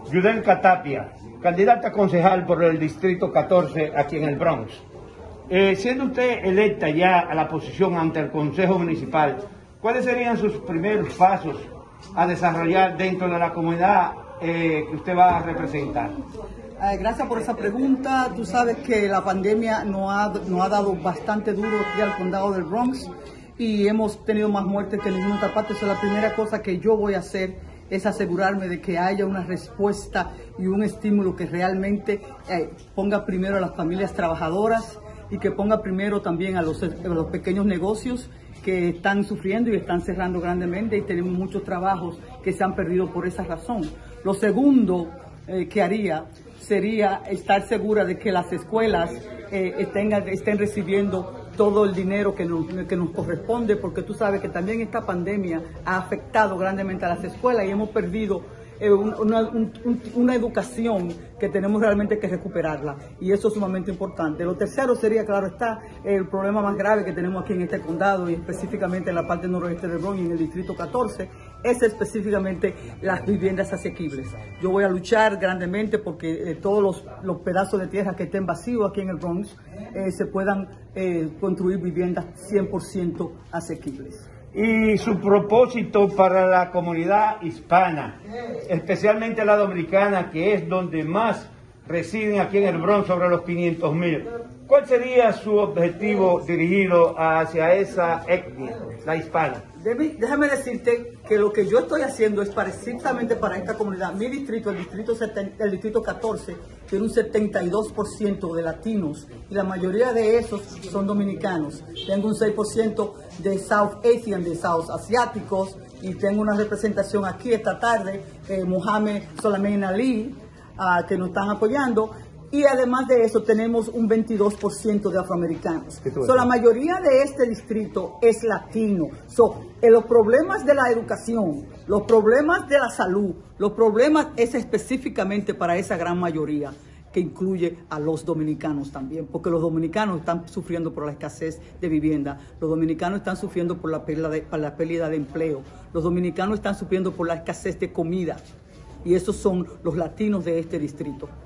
Yudenka Tapia, candidata a concejal por el Distrito 14 aquí en el Bronx. Siendo usted electa ya a la posición ante el Consejo Municipal, ¿cuáles serían sus primeros pasos a desarrollar dentro de la comunidad que usted va a representar? Gracias por esa pregunta. Tú sabes que la pandemia nos ha dado bastante duro aquí al condado del Bronx y hemos tenido más muertes que en ninguna otra parte. Entonces, la primera cosa que yo voy a hacer es asegurarme de que haya una respuesta y un estímulo que realmente ponga primero a las familias trabajadoras y que ponga primero también a los pequeños negocios que están sufriendo y están cerrando grandemente, y tenemos muchos trabajos que se han perdido por esa razón. Lo segundo que haría sería estar segura de que las escuelas estén recibiendo todo el dinero que nos corresponde, porque tú sabes que también esta pandemia ha afectado grandemente a las escuelas y hemos perdido una educación que tenemos realmente que recuperarla, y eso es sumamente importante. Lo tercero sería, claro está, el problema más grave que tenemos aquí en este condado y específicamente en la parte noroeste del Bronx y en el Distrito 14, es específicamente las viviendas asequibles. Yo voy a luchar grandemente porque todos los pedazos de tierra que estén vacíos aquí en el Bronx se puedan construir viviendas 100% asequibles. Y su propósito para la comunidad hispana, especialmente la dominicana, que es donde más residen aquí en el Bronx, sobre los 500,000. ¿Cuál sería su objetivo dirigido hacia esa etnia, la hispana? Déjame decirte que lo que yo estoy haciendo es precisamente para esta comunidad. Mi distrito, el distrito 14, tiene un 72% de latinos y la mayoría de esos son dominicanos. Tengo un 6% de South Asian, de South asiáticos, y tengo una representación aquí esta tarde, Mohamed Soleiman Ali, que nos están apoyando. Y además de eso tenemos un 22% de afroamericanos. La mayoría de este distrito es latino. Los problemas de la educación, los problemas de la salud, los problemas es específicamente para esa gran mayoría, que incluye a los dominicanos también, porque los dominicanos están sufriendo por la escasez de vivienda, los dominicanos están sufriendo por la pérdida de empleo, los dominicanos están sufriendo por la escasez de comida, y esos son los latinos de este distrito.